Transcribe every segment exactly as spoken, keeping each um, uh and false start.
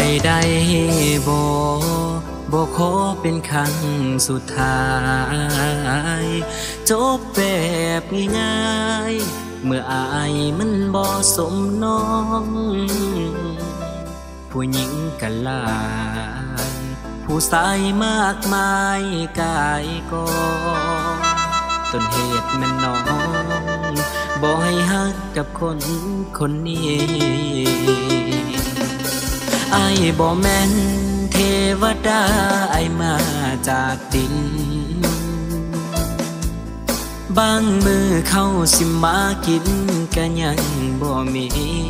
ได้บ่บ่ขอเป็นครั้งสุดท้ายจบแบบง่ายๆเมื่ออายมันบ่สมน้องผู้หญิงก็หลายผู้ชายมากมายกายกองต้นเหตุมันน้องบ่ให้ฮักกับคนคนนี้อายบ่แม่นเทวดาอายมาจากดินบางมือเข้าสิมากินก็ยังบ่มี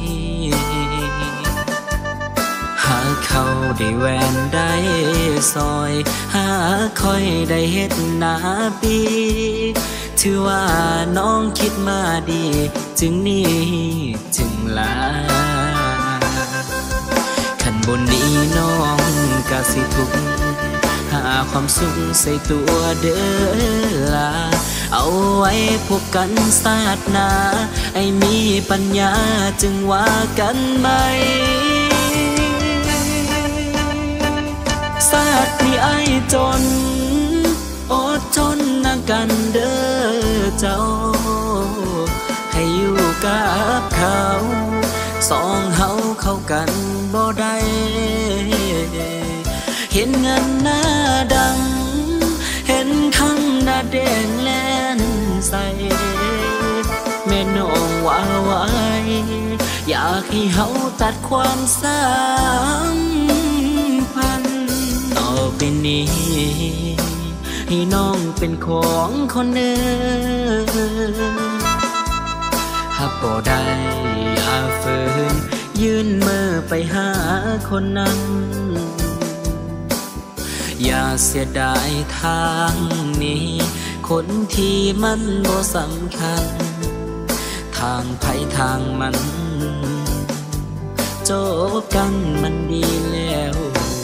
หาเขาได้แหวนได้ซอยหาคอยได้เฮ็ดหน้าปีถือว่าน้องคิดมาดีจึงนี่จึงลาขันบนนี้น้องก็สิทุกหาความสุขใส่ตัวเด้อลาเอาไว้พบกันศาสนาไอ้มีปัญญาจึงว่ากันไหมศาสตร์นี้ไอ้จนอดทนนั่งกันเด้อเจ้าให้อยู่กับเขาสองเฮาเข้ากันบ่ได้เห็นเงินหน้าดังเห็นข้างหน้าแดงแล่นใส่แม่น้องว่าไว้อยากให้เฮาตัดความสัมพันธ์ต่อไปนี้ให้น้องเป็นของคนอื่นหากบ่ได้อย่าฝืนยื่นมือไปหาคนนั้นอย่าเสียดายทางนี้คนที่มันบ่สำคัญทางไผทางมันจบกันมันดีแล้ว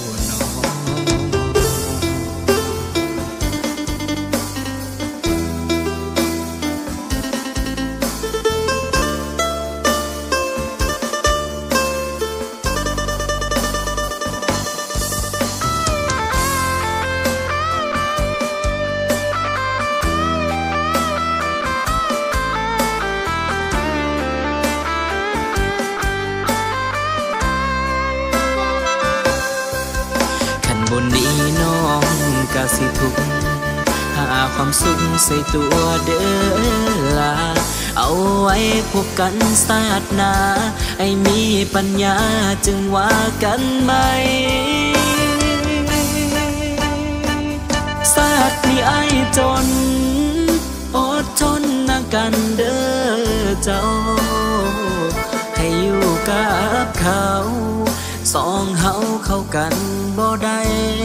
บนนี้น้องก็สิทุกหาความสุขใส่ตัวเด้อลาเอาไว้พบกันศาสนาไอ้มีปัญญาจึงว่ากันไหมศาสตร์นี้ไอ้จนอดทนนั่งกันเด้อเจ้าให้อยู่กับเขาสองเฮาเข้ากันบ่ได้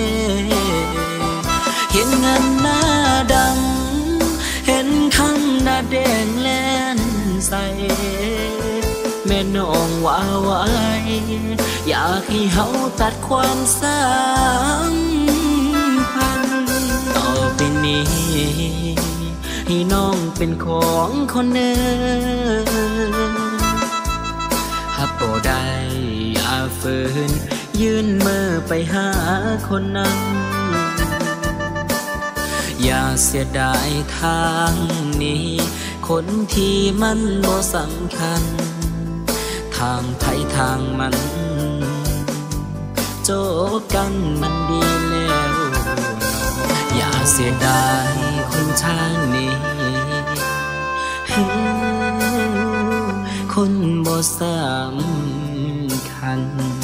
เห็นเงินหน้าดำเห็นคำหน้าแดงแล่นใส่แม่น้องว่าไว้อยากให้เฮาตัดความสัมพันธ์ต่อไปนี้ให้น้องเป็นของคนอื่นหากบ่ได้อย่าฝืนยื่นมือไปหาคนนั้นอย่าเสียดายทางนี้คนที่มันบ่สำคัญทางไผทางมันจบกันมันดีแล้วอย่าเสียดายคนทางนี้คนบ่สำคัญ